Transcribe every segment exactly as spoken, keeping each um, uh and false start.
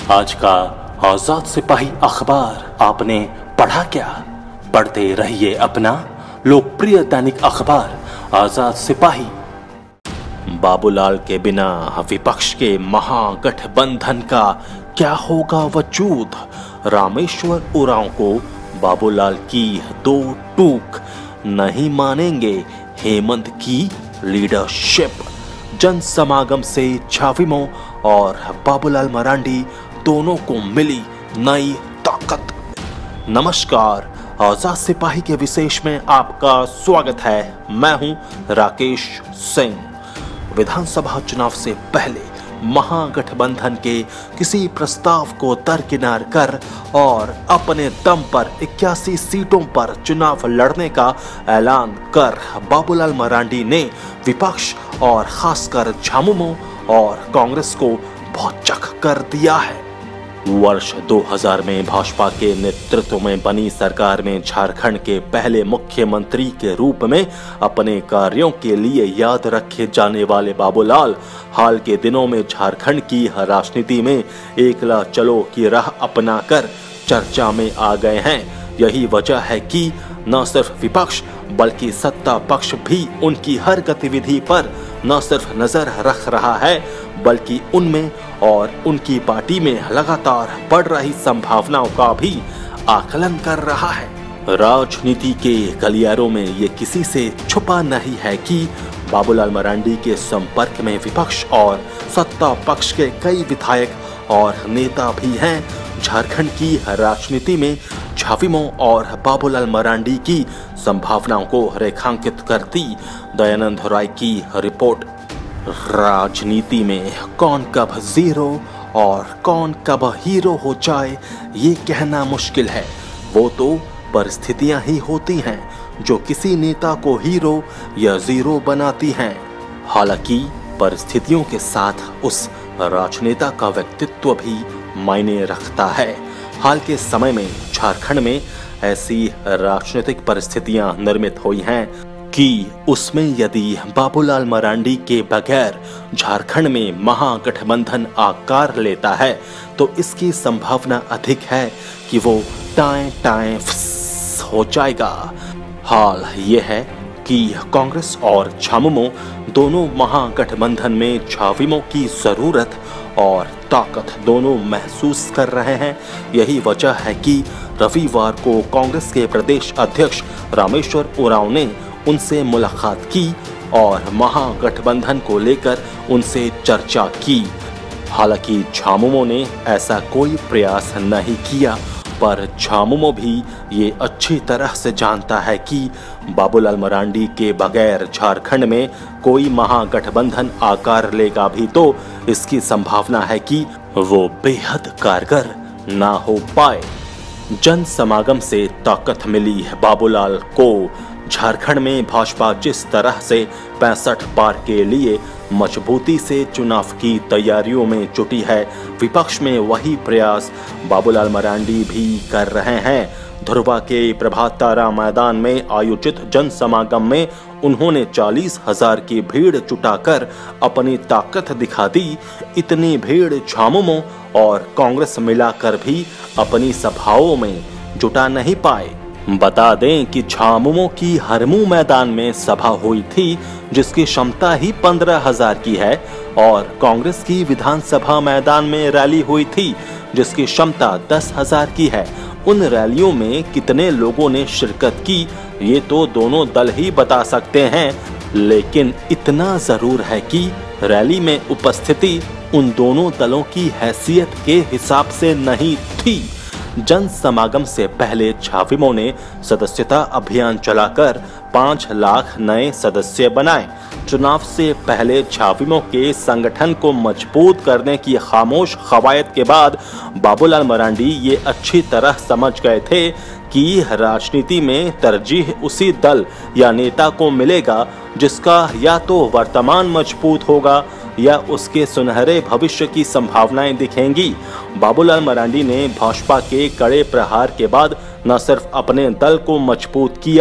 आज का आजाद सिपाही अखबार आपने पढ़ा क्या? पढ़ते रहिए अपना लोकप्रिय दैनिक अखबार आजाद सिपाही। बाबूलाल के बिना विपक्ष के महागठबंधन का क्या होगा वजूद? रामेश्वर उरांव को बाबूलाल की दो टूक, नहीं मानेंगे हेमंत की लीडरशिप। जन समागम से छाविमो और बाबूलाल मरांडी दोनों को मिली नई ताकत। नमस्कार, आजाद सिपाही के विशेष में आपका स्वागत है। मैं हूं राकेश सिंह। विधानसभा चुनाव से पहले महागठबंधन के किसी प्रस्ताव को दरकिनार कर और अपने दम पर इक्यासी सीटों पर चुनाव लड़ने का ऐलान कर बाबूलाल मरांडी ने विपक्ष और खासकर झामुमो और कांग्रेस को भौचक कर दिया है। वर्ष दो हज़ार में भाजपा के नेतृत्व में बनी सरकार में झारखंड के पहले मुख्यमंत्री के रूप में अपने कार्यों के लिए याद रखे जाने वाले बाबूलाल हाल के दिनों में झारखंड की राजनीति में एकला चलो की राह अपनाकर चर्चा में आ गए हैं। यही वजह है कि न सिर्फ विपक्ष बल्कि सत्ता पक्ष भी उनकी हर गतिविधि पर न सिर्फ नजर रख रहा है बल्कि उनमें और उनकी पार्टी में लगातार बढ़ रही संभावनाओं का भी आकलन कर रहा है। राजनीति के गलियारों में ये किसी से छुपा नहीं है कि बाबूलाल मरांडी के संपर्क में विपक्ष और सत्ता पक्ष के कई विधायक और नेता भी हैं। झारखंड की राजनीति में झाविमो और बाबूलाल मरांडी की संभावनाओं को रेखांकित करती दयानंद राय की रिपोर्ट। राजनीति में कौन कब जीरो और कौन कब हीरो हो जाए ये कहना मुश्किल है। वो तो परिस्थितियां ही होती हैं जो किसी नेता को हीरो या जीरो बनाती हैं। हालांकि परिस्थितियों के साथ उस राजनेता का व्यक्तित्व भी मायने रखता है। हाल के समय में झारखंड में ऐसी राजनीतिक परिस्थितियां निर्मित हुई हैं कि उसमें यदि बाबूलाल मरांडी के बगैर झारखंड में महागठबंधन आकार लेता है तो इसकी संभावना अधिक है कि वो टाएं टाएं हो जाएगा। हाल ये है कि कांग्रेस और झामुमो दोनों महागठबंधन में झाविमो की जरूरत और ताकत दोनों महसूस कर रहे हैं। यही वजह है कि रविवार को कांग्रेस के प्रदेश अध्यक्ष रामेश्वर उरांव ने उनसे मुलाकात की और महागठबंधन को लेकर उनसे चर्चा की। हालांकि झामुमो ने ऐसा कोई प्रयास नहीं किया, पर झामुमो भी ये अच्छी तरह से जानता है कि बाबूलाल मरांडी के बगैर झारखंड में कोई महागठबंधन आकार लेगा भी तो इसकी संभावना है कि वो बेहद कारगर ना हो पाए। जन समागम से ताकत मिली बाबूलाल को। झारखंड में भाजपा जिस तरह से पैंसठ पार के लिए मजबूती से चुनाव की तैयारियों में जुटी है, विपक्ष में वही प्रयास बाबूलाल मरांडी भी कर रहे हैं। धुरवा के प्रभात तारा मैदान में आयोजित जन समागम में उन्होंने चालीस हजार की भीड़ जुटाकर अपनी ताकत दिखा दी। इतनी भीड़ झामुमो और कांग्रेस मिलाकर भी अपनी सभाओं में जुटा नहीं पाए। बता दें कि झामुमो की हरमू मैदान में सभा हुई थी जिसकी क्षमता ही पंद्रह हजार की है और कांग्रेस की विधानसभा मैदान में रैली हुई थी जिसकी क्षमता दस हजार की है। उन रैलियों में कितने लोगों ने शिरकत की ये तो दोनों दल ही बता सकते हैं, लेकिन इतना जरूर है कि रैली में उपस्थिति उन दोनों दलों की हैसियत के हिसाब से नहीं थी। जन समागम से पहले झाविमो ने सदस्यता अभियान चलाकर पाँच लाख नए सदस्य बनाए। चुनाव से पहले झाविमो के संगठन को मजबूत करने की खामोश कवायद के बाद बाबूलाल मरांडी ये अच्छी तरह समझ गए थे कि राजनीति में तरजीह उसी दल या नेता को मिलेगा जिसका या तो वर्तमान मजबूत होगा या उसके सुनहरे भविष्य की संभावनाएं दिखेंगी। बाबूलाल मरांडी ने भाजपा के कड़े प्रहार के बाद न सिर्फ अपने दल को मजबूत किया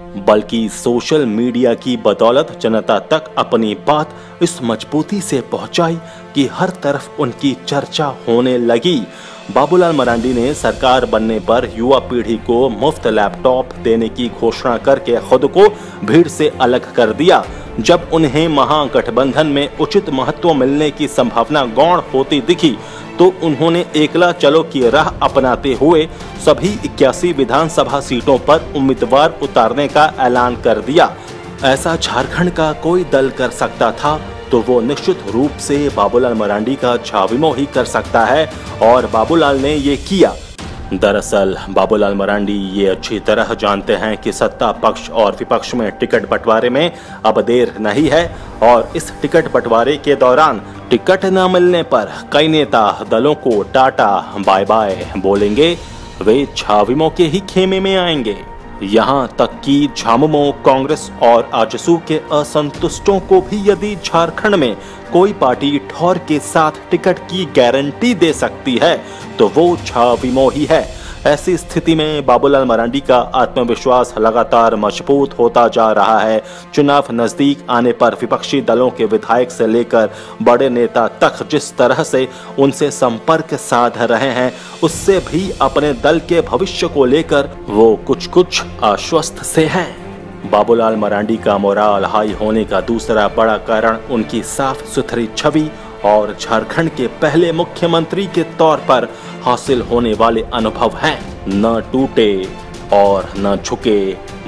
बल्कि सोशल मीडिया की बदौलत जनता तक अपनी बात इस मजबूती से पहुंचाई कि हर तरफ उनकी चर्चा होने लगी। बाबूलाल मरांडी ने सरकार बनने पर युवा पीढ़ी को मुफ्त लैपटॉप देने की घोषणा करके खुद को भीड़ से अलग कर दिया। जब उन्हें महागठबंधन में उचित महत्व मिलने की संभावना गौण होती दिखी तो उन्होंने एकला चलो की राह अपनाते हुए सभी इक्यासी विधानसभा सीटों पर उम्मीदवार उतारने का ऐलान कर दिया। ऐसा झारखंड का कोई दल कर सकता था तो वो निश्चित रूप से बाबूलाल मरांडी का झाविमो ही कर सकता है और बाबूलाल ने ये किया। दरअसल बाबूलाल मरांडी ये अच्छी तरह जानते हैं कि सत्ता पक्ष और विपक्ष में टिकट बंटवारे में अब देर नहीं है और इस टिकट बंटवारे के दौरान टिकट न मिलने पर कई नेता दलों को टाटा बाय बाय बोलेंगे, वे झाविमो के ही खेमे में आएंगे। यहाँ तक कि झामुमो, कांग्रेस और आजसू के असंतुष्टों को भी यदि झारखंड में कोई पार्टी ठौर के साथ टिकट की गारंटी दे सकती है तो वो झाविमो ही है। ऐसी स्थिति में बाबूलाल मरांडी का आत्मविश्वास लगातार मजबूत होता जा रहा है। चुनाव नजदीक आने पर विपक्षी दलों के विधायक से लेकर बड़े नेता तक जिस तरह से उनसे संपर्क साध रहे हैं उससे भी अपने दल के भविष्य को लेकर वो कुछ कुछ आश्वस्त से हैं। बाबूलाल मरांडी का मोराल हाई होने का दूसरा बड़ा कारण उनकी साफ सुथरी छवि और झारखंड के पहले मुख्यमंत्री के तौर पर हासिल होने वाले अनुभव हैं। न टूटे और न झुके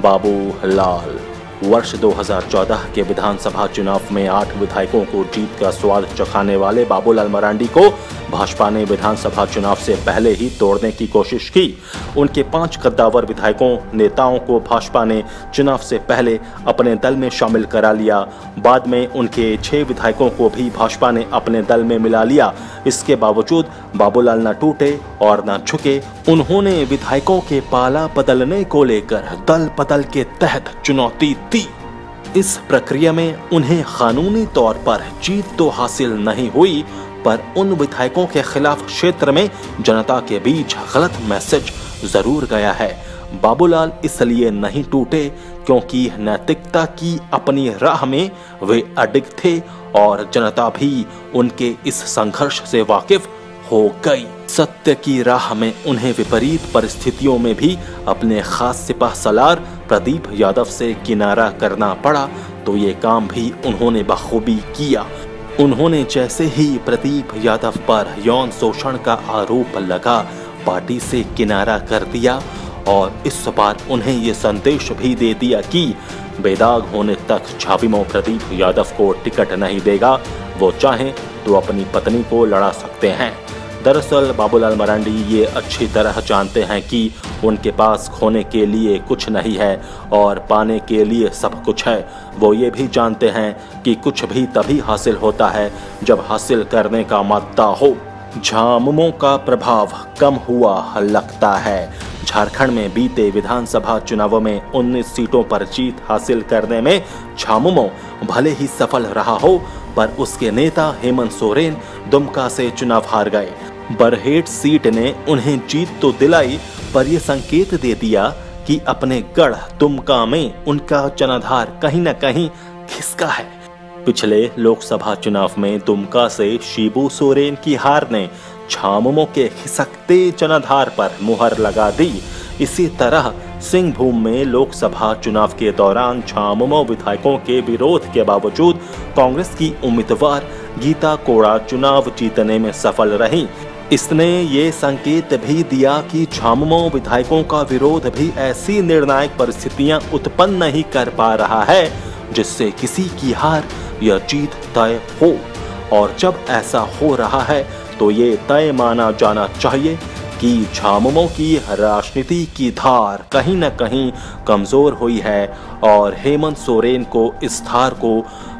बाबूलाल। वर्ष दो हज़ार चौदह के विधानसभा चुनाव में आठ विधायकों को जीत का स्वाद चखाने वाले बाबूलाल मरांडी को भाजपा ने विधानसभा चुनाव से पहले ही तोड़ने की कोशिश की। उनके पांच कद्दावर विधायकों नेताओं को भाजपा ने चुनाव से पहले अपने दल में शामिल करा लिया। बाद में उनके छह विधायकों को भी भाजपा ने अपने दल में मिला लिया। इसके बावजूद बाबूलाल न टूटे और न झुके। उन्होंने विधायकों के पाला बदलने को लेकर दल बदल के तहत चुनौती दी। इस प्रक्रिया में उन्हें कानूनी तौर पर जीत तो हासिल नहीं हुई पर उन विधायकों के खिलाफ क्षेत्र में जनता के बीच गलत मैसेज जरूर गया है। बाबूलाल इसलिए नहीं टूटे क्योंकि नैतिकता की अपनी राह में वे अडिग थे और जनता भी उनके इस संघर्ष से वाकिफ हो गई। सत्य की राह में उन्हें विपरीत परिस्थितियों में भी अपने खास सिपाह सलार प्रदीप यादव से किनारा करना पड़ा तो ये काम भी उन्होंने बखूबी किया। उन्होंने जैसे ही प्रदीप यादव पर यौन शोषण का आरोप लगा पार्टी से किनारा कर दिया और इस बार उन्हें ये संदेश भी दे दिया कि बेदाग होने तक झाविमो प्रदीप यादव को टिकट नहीं देगा। वो चाहें तो अपनी पत्नी को लड़ा सकते हैं। दरअसल बाबूलाल मरांडी ये अच्छी तरह जानते हैं कि उनके पास खोने के लिए कुछ नहीं है और पाने के लिए सब कुछ है। वो ये भी जानते हैं कि कुछ भी तभी हासिल होता है जब हासिल करने का मादा हो। झामुमो का प्रभाव कम हुआ लगता है। झारखंड में बीते विधानसभा चुनावों में उन्नीस सीटों पर जीत हासिल करने में झामुमो भले ही सफल रहा हो पर उसके नेता हेमंत सोरेन दुमका से चुनाव हार गए। बरहेट सीट ने उन्हें जीत तो दिलाई पर यह संकेत दे दिया कि अपने गढ़ दुमका में उनका जनाधार कहीं न कहीं खिसका है। पिछले लोकसभा चुनाव में दुमका से शिबू सोरेन की हार ने झामुमो के खिसकते जनाधार पर मुहर लगा दी। इसी तरह सिंहभूम में लोकसभा चुनाव के दौरान झामुमो विधायकों के विरोध के बावजूद कांग्रेस की उम्मीदवार गीता कोड़ा चुनाव जीतने में सफल रही। इसने ये संकेत भी दिया कि झामुमो विधायकों का विरोध भी ऐसी निर्णायक परिस्थितियां उत्पन्न नहीं कर पा रहा है जिससे किसी की हार या जीत तय हो। और जब ऐसा हो रहा है तो ये तय माना जाना चाहिए कि झामुमो की राजनीति की धार कहीं न कहीं कमजोर हुई है और हेमंत सोरेन को इस धार को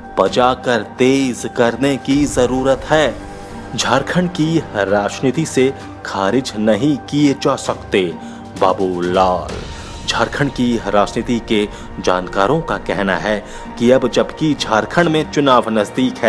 बजाकर तेज करने की जरूरत है। झारखंड की राजनीति से खारिज नहीं किए जा सकते बाबूलाल। झारखंड की राजनीति के जानकारों का कहना है कि अब जबकि झारखंड में चुनाव नजदीक है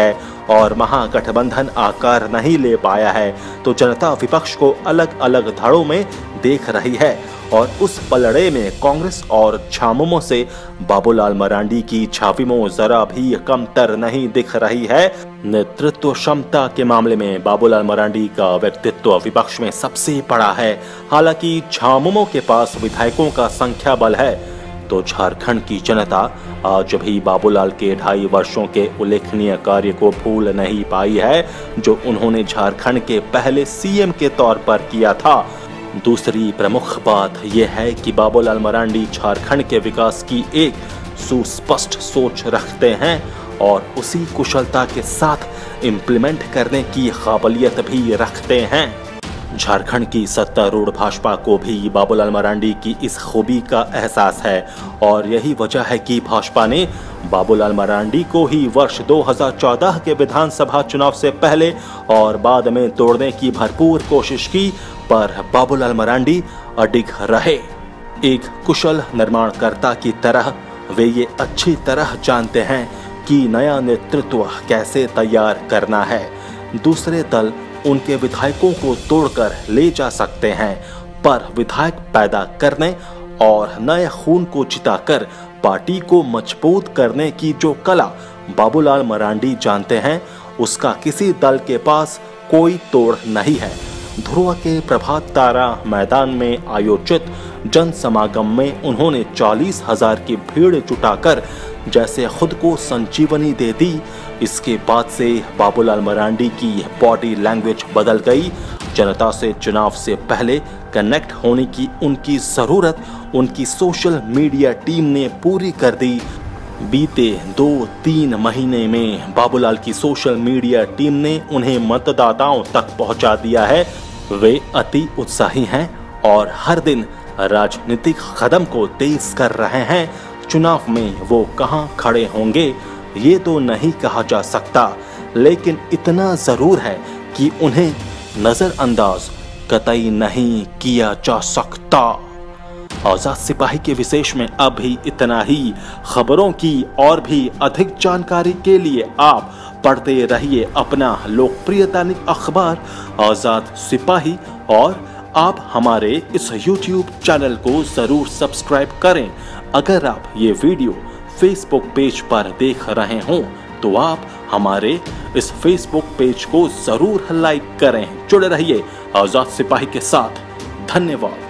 और महागठबंधन आकार नहीं ले पाया है तो जनता विपक्ष को अलग अलग धड़ों में देख रही है और उस पलड़े में कांग्रेस और झामुमो से बाबूलाल मरांडी की छाविमो जरा भी कमतर नहीं दिख रही है। नेतृत्व क्षमता के मामले में बाबूलाल मरांडी का व्यक्तित्व विपक्ष में सबसे बड़ा है। हालांकि झामुमो के पास विधायकों का संख्या बल है तो झारखंड की जनता आज भी बाबूलाल के ढाई वर्षों के उल्लेखनीय कार्य को भूल नहीं पाई है जो उन्होंने झारखंड के पहले सीएम के तौर पर किया था। दूसरी प्रमुख बात यह है कि बाबूलाल मरांडी झारखंड के विकास की एक सुस्पष्ट सोच रखते हैं और उसी कुशलता के साथ इम्प्लीमेंट करने की काबिलियत भी रखते हैं। झारखंड की सत्तारूढ़ भाजपा को भी बाबूलाल मरांडी की इस खूबी का एहसास है और यही वजह है कि भाजपा ने बाबूलाल मरांडी को ही वर्ष दो हज़ार चौदह के विधानसभा चुनाव से पहले और बाद में तोड़ने की भरपूर कोशिश की, पर बाबूलाल मरांडी अडिग रहे। एक कुशल निर्माणकर्ता की तरह वे ये अच्छी तरह जानते हैं कि नया नेतृत्व कैसे तैयार करना है। दूसरे दल उनके विधायकों को तोड़कर ले जा सकते हैं, पर विधायक पैदा करने और नए खून को जिताकर पार्टी को मजबूत करने की जो कला बाबूलाल मरांडी जानते हैं उसका किसी दल के पास कोई तोड़ नहीं है। ध्रुव के प्रभात तारा मैदान में आयोजित जन समागम में उन्होंने चालीस हजार की भीड़ जुटाकर जैसे खुद को संजीवनी दे दी। इसके बाद से बाबूलाल मरांडी की बॉडी लैंग्वेज बदल गई। जनता से चुनाव से पहले कनेक्ट होने की उनकी जरूरत उनकी सोशल मीडिया टीम ने पूरी कर दी। बीते दो तीन महीने में बाबूलाल की सोशल मीडिया टीम ने उन्हें मतदाताओं तक पहुंचा दिया है। वे अति उत्साही हैं और हर दिन राजनीतिक कदम को तेज कर रहे हैं। चुनाव में वो कहां खड़े होंगे ये तो नहीं कहा जा सकता, लेकिन इतना जरूर है कि उन्हें नजरअंदाज कतई नहीं किया जा सकता। आजाद सिपाही के विशेष में अब भी इतना ही। खबरों की और भी अधिक जानकारी के लिए आप पढ़ते रहिए अपना लोकप्रिय दैनिक अखबार आजाद सिपाही और आप हमारे इस यूट्यूब चैनल को जरूर सब्सक्राइब करें। अगर आप ये वीडियो फेसबुक पेज पर देख रहे हों तो आप हमारे इस फेसबुक पेज को जरूर लाइक करें। जुड़े रहिए आजाद सिपाही के साथ। धन्यवाद।